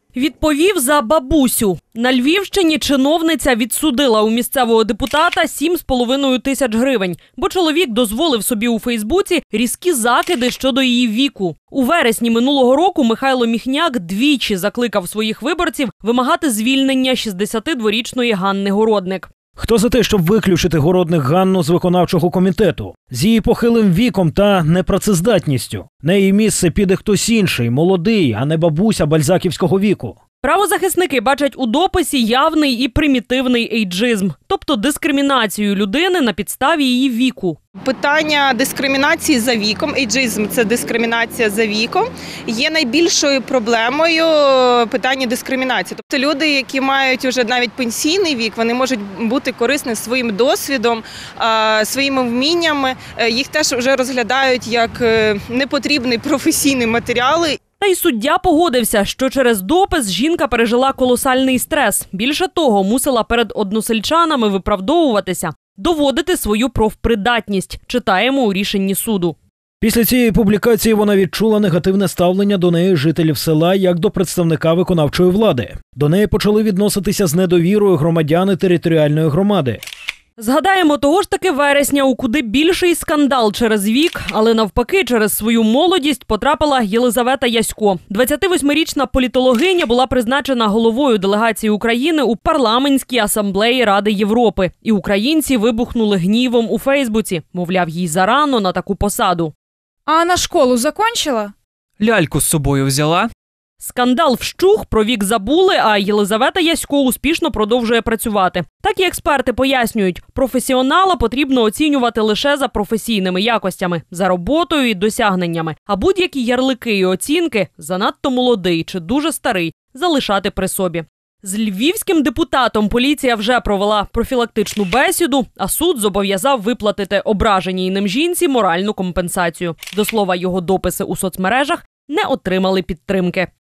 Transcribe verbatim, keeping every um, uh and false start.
Відповів за бабусю. На Львівщині чиновниця відсудила у місцевого депутата сім з половиною тисяч гривень, бо чоловік дозволив собі у Фейсбуці різкі закиди щодо її віку. У вересні минулого року Михайло Міхняк двічі закликав своїх виборців вимагати звільнення шістдесятидворічної Ганни Городник. Хто за те, щоб виключити Городник Ганну з виконавчого комітету? З її похилим віком та непрацездатністю. На її місце піде хтось інший, молодий, а не бабуся бальзаківського віку. Правозахисники бачать у дописі явний і примітивний ейджизм, тобто дискримінацію людини на підставі її віку. Питання дискримінації за віком, ейджизм – це дискримінація за віком, є найбільшою проблемою питання дискримінації. Тобто люди, які мають вже навіть пенсійний вік, вони можуть бути корисні своїм досвідом, своїми вміннями, їх теж вже розглядають як непотрібний професійний матеріал. Та й суддя погодився, що через допис жінка пережила колосальний стрес. Більше того, мусила перед односельчанами виправдовуватися, доводити свою профпридатність, читаємо у рішенні суду. Після цієї публікації вона відчула негативне ставлення до неї жителів села як до представника виконавчої влади. До неї почали відноситися з недовірою громадяни територіальної громади. Згадаємо того ж таки вересня, у куди більший скандал через вік, але навпаки через свою молодість потрапила Єлизавета Ясько. двадцятивосьмирічна політологиня була призначена головою делегації України у парламентській асамблеї Ради Європи. І українці вибухнули гнівом у Фейсбуці. Мовляв, їй зарано на таку посаду. А на школу закончила? Ляльку з собою взяла. Скандал вщух, про вік забули, а Єлизавета Ясько успішно продовжує працювати. Так і експерти пояснюють, професіонала потрібно оцінювати лише за професійними якостями, за роботою і досягненнями. А будь-які ярлики і оцінки – занадто молодий чи дуже старий – залишати при собі. З львівським депутатом поліція вже провела профілактичну бесіду, а суд зобов'язав виплатити ображеній ним жінці моральну компенсацію. До слова, його дописи у соцмережах не отримали підтримки.